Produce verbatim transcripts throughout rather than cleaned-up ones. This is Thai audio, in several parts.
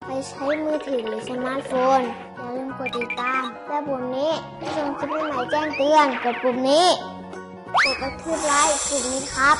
ไปใช้มือถือหรือสมาร์ทโฟนอย่าลืมกดติดตามและปุ่มนี้เพื่อชมคลิปใหม่แจ้งเตือนกดปุ่มนี้กดกระทืบไลค์ปุ่มนี้ครับ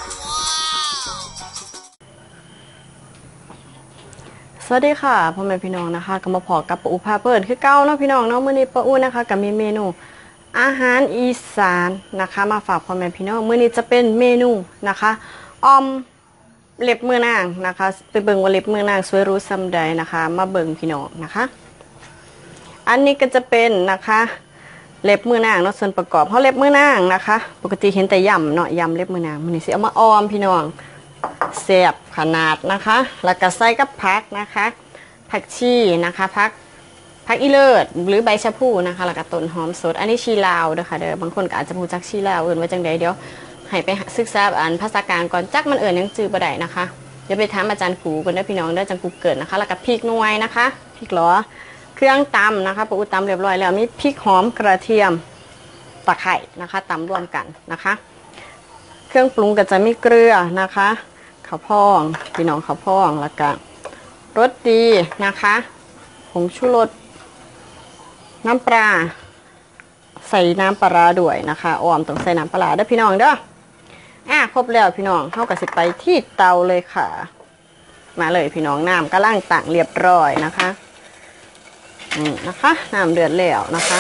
สวัสดีค่ะพ่อแม่พี่น้องนะคะก็มาพอกับป้าอูพาเปิดคือเก้าเนาะพี่น้องเนาะมื้อนี้ป้าอูนะคะก็มีเมนูอาหารอีสานนะคะมาฝากพ่อแม่พี่น้องมื้อนี้จะเป็นเมนูนะคะออมเล็บมือนางนะคะไปเบิ่งว่าเล็บมือนางสวยรู้ซำใดนะคะมาเบิ่งพี่น้องนะคะอันนี้ก็จะเป็นนะคะเล็บมือนางเนาะส่วนประกอบเพราะเล็บมือนางนะคะปกติเห็นแต่ยำเนาะยำเล็บมือนางมื้อนี้สิเอามาออมพี่น้องแซ่บขนาดนะคะแล้วก็ใส่กับผักนะคะผักชีนะคะผักผักอีเลิศหรือใบชะพูนะคะแล้วก็ต้นหอมสดอันนี้ชีลาวเด้อค่ะเด้อบางคนก็อาจจะรู้จักชีลาวเอื่นว่าจังใดเดี๋ยวให้ไปศึกษาอ่านภาษากลางก่อนจักมันเอื่นยังจื้อบ่ได้นะคะเดี๋ยวไปถามอาจารย์กูก่อนเด้อพี่น้องเด้อจังกูเกิดนะคะแล้วก็พริกหน่วยนะคะพริกหรอเครื่องตำนะคะปรุงตำเรียบร้อยแล้วมีพริกหอมกระเทียมตะไคร่นะคะตำรวมกันนะคะเครื่องปรุงก็จะมีเกลือนะคะข้าวพองพี่น้องข้าวพองแล้วก็รสดีนะคะผงชูรสน้ำปลาใส่น้ำปลาด้วยนะคะออมต้องใส่น้ำปลาเด้อพี่น้องเด้ออ่ะครบแล้วพี่น้องเข้ากับสิไปที่เตาเลยค่ะมาเลยพี่น้องน้ำกระล่างต่างเรียบร้อยนะคะนี่นะคะน้ำเดือดแล้วนะคะ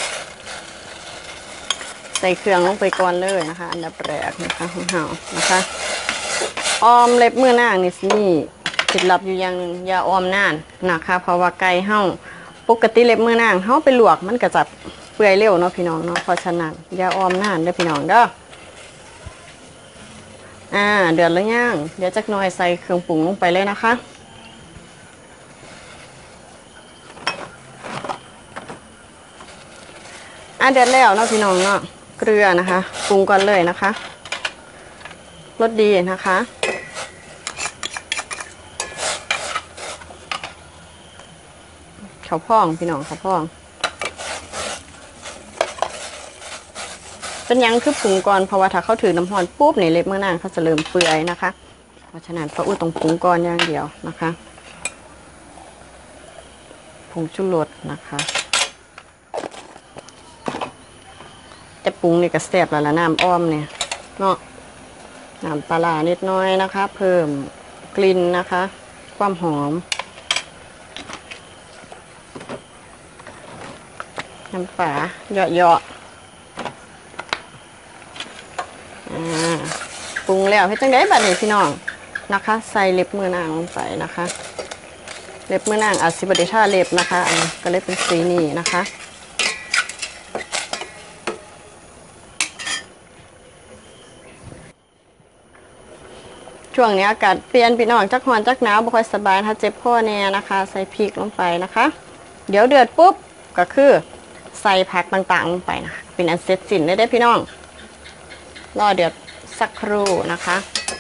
ใส่เครื่องลงไปก่อนเลยนะคะอันดับแรกนะคะของเรานะคะออมเล็บมือนางนี่นี่ติดลับอยู่อย่างนึงอย่าออมนานนะคะเพราะว่าไก่เห่าปกติเล็บมือนางเห่าไปลวกมันก็จะเปื่อยเร็วเนาะพี่น้องเนาะเพราะฉะนั้นอย่าออมนานเด้อพี่น้องเด้ออ่าเดือดแล้วย่างเดี๋ยวจักหน่อยใส่เครื่องปรุงลงไปเลยนะคะอ่าเดือดแล้วเนาะพี่น้องเนาะเกลือนะคะปรุงก่อนเลยนะคะรสดีนะคะข้าวพองพี่น้องข้าวพองเป็นยังคือปรุงก่อนเพราะว่าถ้าเขาถือน้ำร้อนปุ๊บในเล็บมือนางเขาจะเริ่มเปื่อยนะคะเพราะฉะนั้นพระอุ้ยต้องปรุงก่อนอย่างเดียวนะคะผงชูรสนะคะจะปรุงนี่ก็แซ่บแล้วละน้ำอ้อมเนี่ยเนาะน้ำปลานิดน้อยนะคะเพิ่มกลิ่นนะคะความหอมน้ำปลาเหยาะๆปรุงแล้วให้จังได้บัดนี้พี่น้องนะคะใส่เล็บมือนางลงไปนะคะเล็บมือนางอาจสิบดิท่าเล็บนะคะอันนี้ก็เลยเป็นสีนี้นะคะช่วงนี้อากาศเปลี่ยนพี่น้องจักร้อนจักหนาวบ่ค่อยสบายถ้าเจ็บคอแน่นะคะใส่พริกลงไปนะคะเดี๋ยวเดือดปุ๊บก็คือใส่ผักต่างๆลงไปนะคะเป็นอันเสร็จสิ้นได้ได้พี่น้องรอเดือดสักครู่นะคะ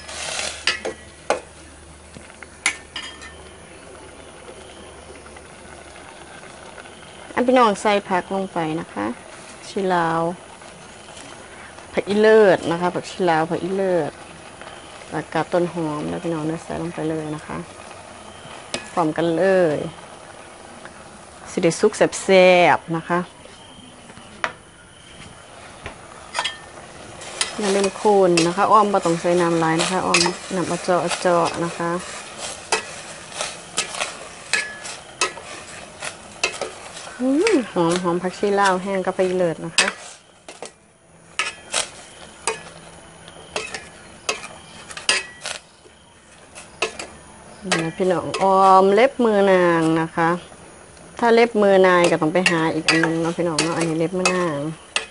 อันพี่น้องใส่ผักลงไปนะคะชิลาวผักอีเลิศนะคะผักชิลาวผักอีเลิศแล้วก็ต้นหอมแล้วพี่น้องเนื้อใส่ลงไปเลยนะคะพร้อมกันเลยสิได้ซุกแซ่บๆนะคะอย่าลืมโคนนะคะอ้อมบ่ต้องใส่น้ำลายนะคะอ้อมน้ำอเจาะอเจาะนะคะหอมหอมผักชีลาวแห้งกับไปเลิศนะคะนี่พี่น้องออมเล็บมือนางนะคะถ้าเล็บมือนายก็ต้องไปหาอีกอันนึงเนาะพี่น้องเนาะอันนี้เล็บมือนาง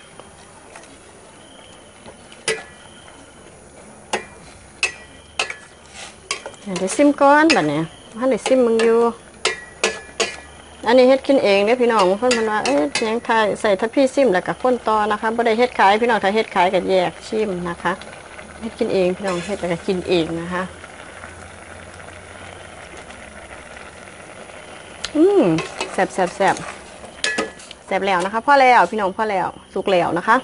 เดี๋ยวซิมก้อนแบบนี้ถ้าเดี๋ยวซิมมึงอยู่อันนี้เฮ็ดกินเองเนี่ยพี่น้องเพิ่นมันว่าเอ๊ะยังทายใส่ทัพพี่ซิมแล้วกับข้นต่อนะคะบ่ได้เฮ็ดขายพี่น้องถ้าเฮ็ดขายก็แยกชิมนะคะเฮ็ดกินเองพี่น้องเฮ็ดแล้วก็กินเองนะคะอืมแซ่บแซ่บแซ่บแซ่บแล้วนะคะพอแล้วพี่น้องพอแล้วสุกแล้วนะคะ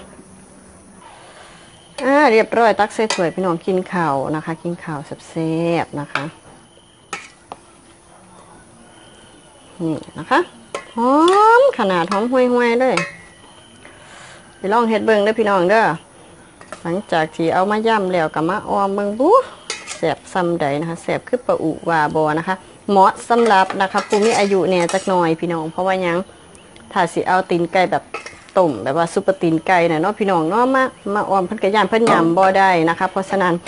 อ่าเรียบร้อยตักใส่ถ้วยพี่น้องกินข้าวนะคะกินข้าวแซ่บๆนะคะนี่นะคะหอมขนาดหอมห่วยๆเลยไปลองเฮ็ดเบิ่งเด้อพี่น้องเด้อหลังจากที่เอามาย่ำแล้วก็มาออมเบิ่งบู๊แซ่บซ้ำใดนะคะแซ่บคือปลาอุวาบอนะคะเหมาะสำหรับนะคะผู้มีอายุเนี่ยจักหน่อยพี่น้องเพราะว่ายังถ้าสิเอาตีนไก่แบบต้มแบบว่าซุปเปอร์ตีนไก่น่ะเนาะพี่น้องเนาะมามาออมเพิ่นก็ย่านเพิ่นยำบ่ได้นะคะเพราะฉะนั้น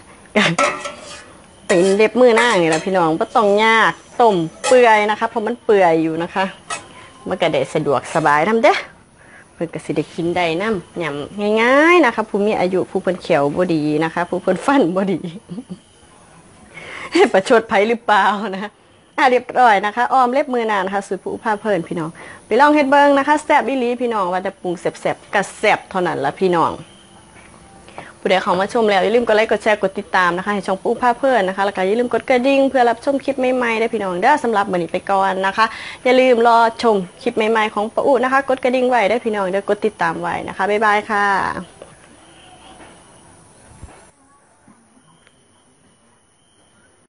ตีนเล็บมือนางนี่แหละพี่น้องบ่ต้องยากต้มเปื่อยนะคะเพราะมันเปื่อยอยู่นะคะมันก็ได้สะดวกสบายนำเด้อเพิ่นก็สิได้กินได้นำยำง่ายๆนะคะผู้มีอายุผู้เพิ่นเขียวบ่ดีนะคะผู้เพิ่นฟันบ่ดีประชดไผหรือเปล่านะอ่ะเรียบร้อยนะคะออมเล็บมือนานนะคะสูตรผู้พาเพลินพี่น้องไปลองเฮ็ดเบิ่งนะคะแซ่บอีหลีพี่น้องว่าแต่ปรุงแซ่บๆก็แซ่บเท่านั้นละพี่น้องผู้ใดเข้ามาชมแล้วอย่าลืมกดไลค์กดแชร์กดติดตามนะคะให้ช่องผู้พาเพลินนะคะแล้วก็อย่าลืมกดกระดิ่งเพื่อรับชมคลิปใหม่ๆได้พี่น้องเด้อสำหรับมื้อนี้ไปก่อนนะคะอย่าลืมรอชมคลิปใหม่ๆของป้าอู๋นะคะกดกระดิ่งไว้ได้พี่น้องเด้อกดติดตามไว้นะคะบ๊ายบายค่ะ